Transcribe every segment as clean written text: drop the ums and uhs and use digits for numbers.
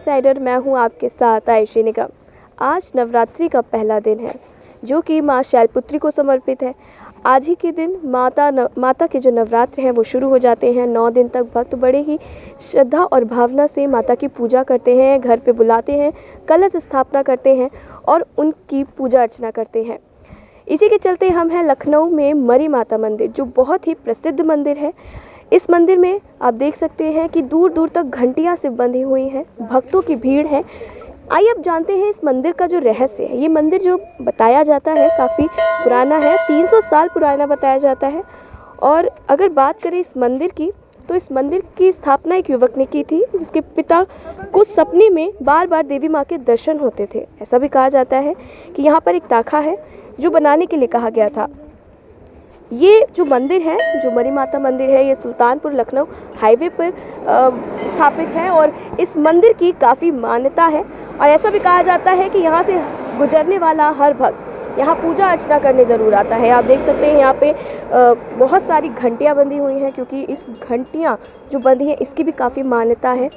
Insider मैं हूं आपके साथ आयुषी निगम। आज नवरात्रि का पहला दिन है जो कि मां शैलपुत्री को समर्पित है। आज ही के दिन माता के जो नवरात्र हैं वो शुरू हो जाते हैं। 9 दिन तक भक्त बड़े ही श्रद्धा और भावना से माता की पूजा करते हैं, घर पे बुलाते हैं, कलश स्थापना करते हैं और उनकी पूजा अर्चना करते हैं। इसी के चलते हम हैं लखनऊ में मरी माता मंदिर, जो बहुत ही प्रसिद्ध मंदिर है। इस मंदिर में आप देख सकते हैं कि दूर दूर तक घंटियां से बंधी हुई हैं, भक्तों की भीड़ है। आइए अब जानते हैं इस मंदिर का जो रहस्य है। ये मंदिर जो बताया जाता है काफ़ी पुराना है, 300 साल पुराना बताया जाता है। और अगर बात करें इस मंदिर की, तो इस मंदिर की स्थापना एक युवक ने की थी, जिसके पिता को सपने में बार बार देवी माँ के दर्शन होते थे। ऐसा भी कहा जाता है कि यहाँ पर एक ताखा है जो बनाने के लिए कहा गया था। ये जो मंदिर है, जो मरी माता मंदिर है, ये सुल्तानपुर लखनऊ हाईवे पर स्थापित है और इस मंदिर की काफ़ी मान्यता है। और ऐसा भी कहा जाता है कि यहाँ से गुजरने वाला हर भक्त यहाँ पूजा अर्चना करने ज़रूर आता है। आप देख सकते हैं यहाँ पे बहुत सारी घंटियाँ बंधी हुई हैं, क्योंकि इस घंटियाँ जो बंधी हैं इसकी भी काफ़ी मान्यता है।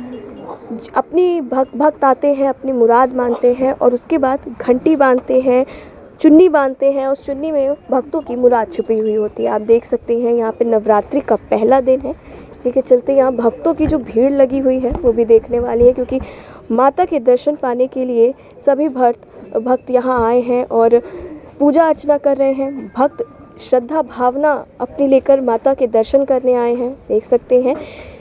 अपनी भक्त आते हैं, अपनी मुराद मानते हैं और उसके बाद घंटी बांधते हैं, चुन्नी बांधते हैं। उस चुन्नी में भक्तों की मुराद छुपी हुई होती है। आप देख सकते हैं यहाँ पे नवरात्रि का पहला दिन है, इसी के चलते यहाँ भक्तों की जो भीड़ लगी हुई है वो भी देखने वाली है, क्योंकि माता के दर्शन पाने के लिए सभी भक्त यहाँ आए हैं और पूजा अर्चना कर रहे हैं। भक्त श्रद्धा भावना अपनी लेकर माता के दर्शन करने आए हैं। देख सकते हैं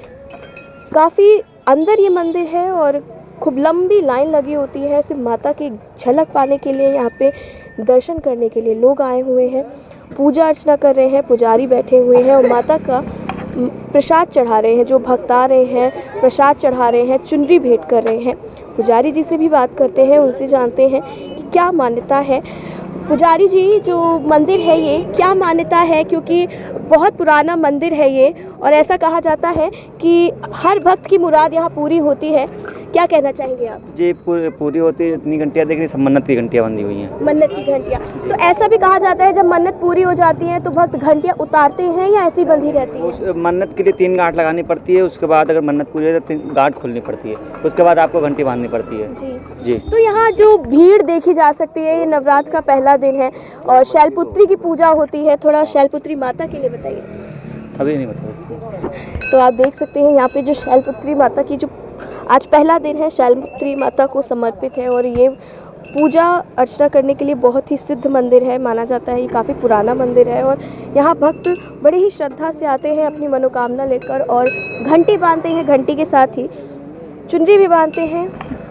काफ़ी अंदर ये मंदिर है और खूब लंबी लाइन लगी होती है सिर्फ माता की झलक पाने के लिए। यहाँ पे दर्शन करने के लिए लोग आए हुए हैं, पूजा अर्चना कर रहे हैं, पुजारी बैठे हुए हैं और माता का प्रसाद चढ़ा रहे हैं। जो भक्त आ रहे हैं प्रसाद चढ़ा रहे हैं, चुनरी भेंट कर रहे हैं। पुजारी जी से भी बात करते हैं, उनसे जानते हैं कि क्या मान्यता है। पुजारी जी, जो मंदिर है ये क्या मान्यता है, क्योंकि बहुत पुराना मंदिर है ये और ऐसा कहा जाता है कि हर भक्त की मुराद यहाँ पूरी होती है। क्या कहना चाहेंगे आप? जी, पूरी होती है। इतनी घंटियाँ देख रही, सब मन्नत की घंटियाँ बंधी हुई हैं। मन्नत की घंटियाँ। तो ऐसा भी कहा जाता है जब मन्नत पूरी हो जाती है तो भक्त घंटियाँ उतारते हैं या ऐसी बंधी रहती है? उस मन्नत के लिए 3 गांठ लगानी पड़ती है। उसके बाद अगर मन्नत पूरी हो तो 3 गांठ खोलनी पड़ती है। उसके बाद आपको घंटी बांधनी पड़ती है। जी। तो यहाँ जो भीड़ देखी जा सकती है, ये नवरात्र का पहला दिन है और शैलपुत्री की पूजा होती है। थोड़ा शैलपुत्री माता के लिए बताइए। अभी नहीं बता। तो आप देख सकते हैं यहाँ पे जो शैलपुत्री माता की जो आज पहला दिन है, शैलपुत्री माता को समर्पित है और ये पूजा अर्चना करने के लिए बहुत ही सिद्ध मंदिर है माना जाता है। ये काफ़ी पुराना मंदिर है और यहाँ भक्त बड़े ही श्रद्धा से आते हैं अपनी मनोकामना लेकर और घंटी बांधते हैं। घंटी के साथ ही चुनरी भी बांधते हैं।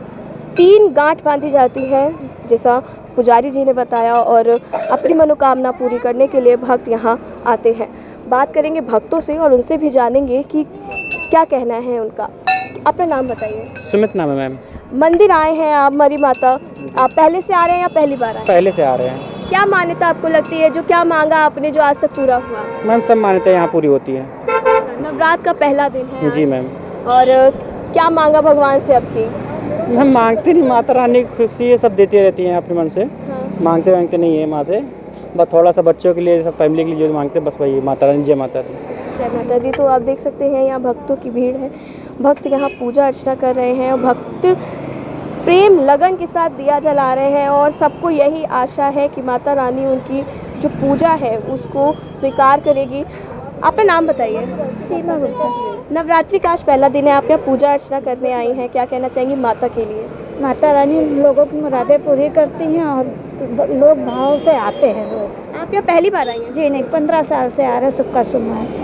3 गांठ बांधी जाती है जैसा पुजारी जी ने बताया और अपनी मनोकामना पूरी करने के लिए भक्त यहाँ आते हैं। बात करेंगे भक्तों से और उनसे भी जानेंगे कि क्या कहना है उनका। अपना नाम बताइए। सुमित नाम है मैम। मंदिर आए हैं आप मरी माता, आप पहले से आ रहे हैं या पहली बार आए? पहले से आ रहे हैं। क्या मान्यता आपको लगती है, जो क्या मांगा आपने जो आज तक पूरा हुआ? मैम सब मान्यता यहाँ पूरी होती है। नवरात्र का पहला दिन है जी मैम। और क्या मांगा भगवान से आपकी? मैम मांगते नहीं, माता रानी खुशी ये सब देती रहती हैं अपने मन से। मांगते नहीं है माँ से, बस थोड़ा सा बच्चों के लिए, सब फैमिली के लिए जो मांगते बस वही माता रानी। जय माता दी। जय माता दी। तो आप देख सकते हैं यहाँ भक्तों की भीड़ है, भक्त यहाँ पूजा अर्चना कर रहे हैं और भक्त प्रेम लगन के साथ दिया जला रहे हैं और सबको यही आशा है कि माता रानी उनकी जो पूजा है उसको स्वीकार करेगी। अपना नाम बताइए। सीमा गुप्ता। नवरात्रि का आज पहला दिन है, आप यहाँ पूजा अर्चना करने आई हैं, क्या कहना चाहेंगी माता के लिए? माता रानी लोगों की मुरादें पूरी करती हैं और लोग भाव से आते हैं रोज। आप यहाँ पहली बार आई हैं? जी नहीं, 15 साल से आ रहे, सुक्का सुमा है।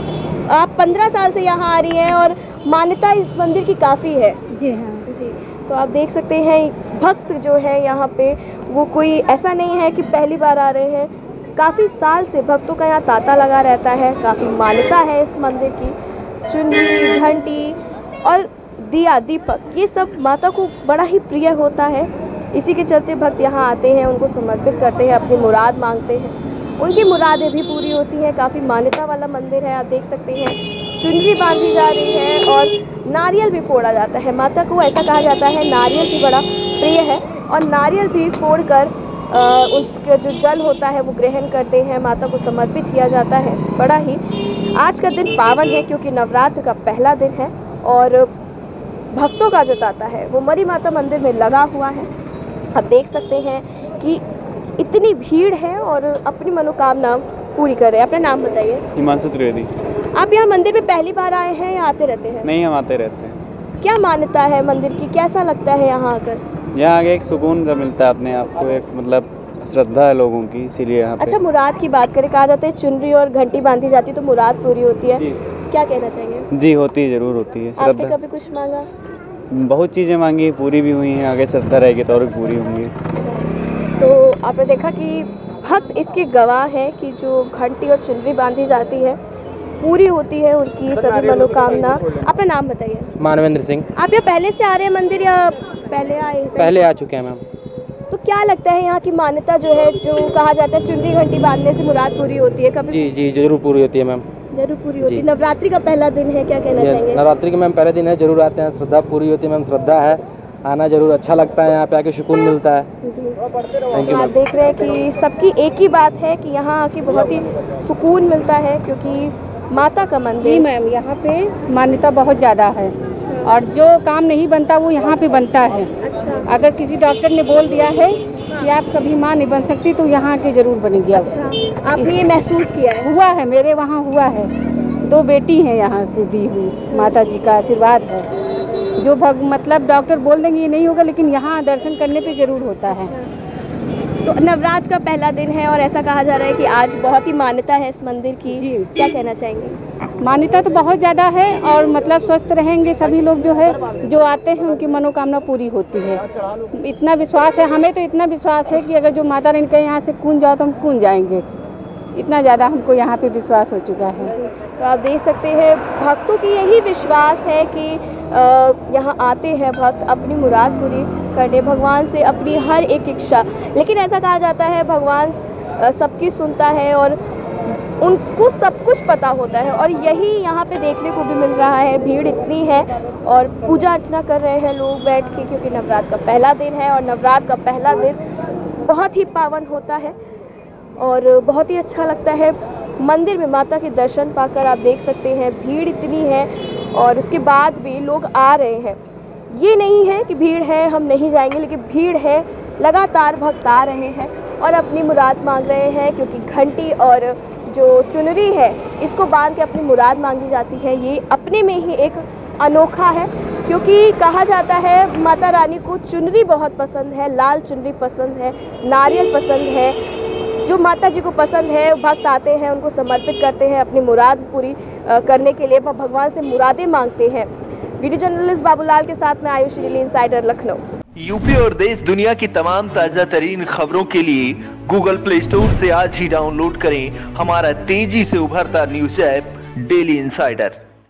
आप 15 साल से यहाँ आ रही हैं और मान्यता इस मंदिर की काफ़ी है। जी हाँ जी। तो आप देख सकते हैं भक्त जो है यहाँ पे वो कोई ऐसा नहीं है कि पहली बार आ रहे हैं, काफ़ी साल से भक्तों का यहाँ तांता लगा रहता है। काफ़ी मान्यता है इस मंदिर की। चुनरी, घंटी और दिया, दीपक, ये सब माता को बड़ा ही प्रिय होता है। इसी के चलते भक्त यहाँ आते हैं, उनको समर्पित करते हैं, अपनी मुराद मांगते हैं, उनकी मुरादें भी पूरी होती हैं। काफ़ी मान्यता वाला मंदिर है। आप देख सकते हैं चुनरी बांधी जा रही है और नारियल भी फोड़ा जाता है। माता को ऐसा कहा जाता है नारियल भी बड़ा प्रिय है और नारियल भी फोड़कर उसका जो जल होता है वो ग्रहण करते हैं, माता को समर्पित किया जाता है। बड़ा ही आज का दिन पावन है क्योंकि नवरात्र का पहला दिन है और भक्तों का जो तांता है वो मरी माता मंदिर में लगा हुआ है। आप देख सकते हैं कि इतनी भीड़ है और अपनी मनोकामना पूरी कर रहे हैं। अपना नाम बताइए। हिमांशु त्रिवेदी। आप यहाँ मंदिर में पहली बार आए हैं या आते रहते हैं? नहीं, हम आते रहते हैं। क्या मान्यता है मंदिर की, कैसा लगता है यहाँ आकर? यहाँ आगे एक सुकून सा मिलता है अपने आप को, एक मतलब श्रद्धा है लोगों की, इसीलिए यहाँ पे। अच्छा, मुराद की बात करें, कहा जाता है चुनरी और घंटी बांधी जाती है तो मुराद पूरी होती है, क्या कहना चाहेंगे? जी होती है, जरूर होती है। आपने कभी कुछ मांगा? बहुत चीज़ें मांगी, पूरी भी हुई हैं, आगे श्रद्धा रहेगी तो और भी पूरी होंगी। तो आपने देखा कि भक्त इसके गवाह हैं कि जो घंटी और चुनरी बांधी जाती है पूरी होती है उनकी सभी मनोकामना। अपना नाम बताइए। मानवेंद्र सिंह। आप यहाँ पहले से आ रहे हैं मंदिर या पहले आए? पहले आ चुके हैं मैम। तो क्या लगता है यहाँ की मान्यता जो है, जो कहा जाता है चुनरी घंटी बांधने से मुराद पूरी होती है, कभी? जी जी, जरूर पूरी होती है मैम। जरूर पूरी होती है। नवरात्रि का पहला दिन है, क्या कहना चाहेंगे? नवरात्रि के मैम पहले दिन है, जरूर आते हैं, श्रद्धा पूरी होती है मैम। श्रद्धा है, आना जरूर अच्छा लगता है, यहाँ पे आके सुकून मिलता है। जी, तो आप देख रहे हैं कि सबकी एक ही बात है कि यहाँ आके बहुत ही सुकून मिलता है, क्योंकि माता का मंदिर। जी मैम, यहाँ पे मान्यता बहुत ज़्यादा है और जो काम नहीं बनता वो यहाँ पे बनता है। अच्छा। अगर किसी डॉक्टर ने बोल दिया है कि आप कभी माँ नहीं बन सकती तो यहाँ के जरूर बनेगी। अच्छा, आपने ये महसूस किया है? हुआ है, मेरे वहाँ हुआ है। 2 बेटी हैं यहाँ से दी हुई, माता जी का आशीर्वाद है। जो मतलब डॉक्टर बोल देंगे ये नहीं होगा, लेकिन यहाँ दर्शन करने पे जरूर होता है। तो नवरात्र का पहला दिन है और ऐसा कहा जा रहा है कि आज बहुत ही मान्यता है इस मंदिर की। जी। क्या कहना चाहेंगे? मान्यता तो बहुत ज़्यादा है और मतलब स्वस्थ रहेंगे सभी लोग, जो है जो आते हैं उनकी मनोकामना पूरी होती है। इतना विश्वास है, हमें तो इतना विश्वास है कि अगर जो माता रानी कहे यहाँ से कूद जाओ तो हम कूद जाएंगे। इतना ज़्यादा हमको यहाँ पे विश्वास हो चुका है। तो आप देख सकते हैं भक्तों की यही विश्वास है कि यहाँ आते हैं भक्त अपनी मुराद पूरी करने, भगवान से अपनी हर एक इच्छा। लेकिन ऐसा कहा जाता है भगवान सबकी सुनता है और उनको सब कुछ पता होता है, और यही यहाँ पे देखने को भी मिल रहा है। भीड़ इतनी है और पूजा अर्चना कर रहे हैं लोग बैठ के, क्योंकि नवरात्र का पहला दिन है और नवरात्र का पहला दिन बहुत ही पावन होता है और बहुत ही अच्छा लगता है। मंदिर में माता के दर्शन पाकर आप देख सकते हैं भीड़ इतनी है और उसके बाद भी लोग आ रहे हैं। ये नहीं है कि भीड़ है हम नहीं जाएंगे, लेकिन भीड़ है, लगातार भक्त आ रहे हैं और अपनी मुराद मांग रहे हैं, क्योंकि घंटी और जो चुनरी है इसको बांध के अपनी मुराद मांगी जाती है। ये अपने में ही एक अनोखा है, क्योंकि कहा जाता है माता रानी को चुनरी बहुत पसंद है, लाल चुनरी पसंद है, नारियल पसंद है। जो माता जी को पसंद है भक्त आते हैं, उनको समर्पित करते हैं अपनी मुराद पूरी करने के लिए, भगवान से मुरादें मांगते हैं। वीडियो जर्नलिस्ट बाबूलाल के साथ में Ayush daily insider Lucknow. UP और देश दुनिया की तमाम ताजा तरीन खबरों के लिए गूगल प्ले स्टोर से आज ही डाउनलोड करें हमारा तेजी से उभरता न्यूज ऐप डेली इनसाइडर।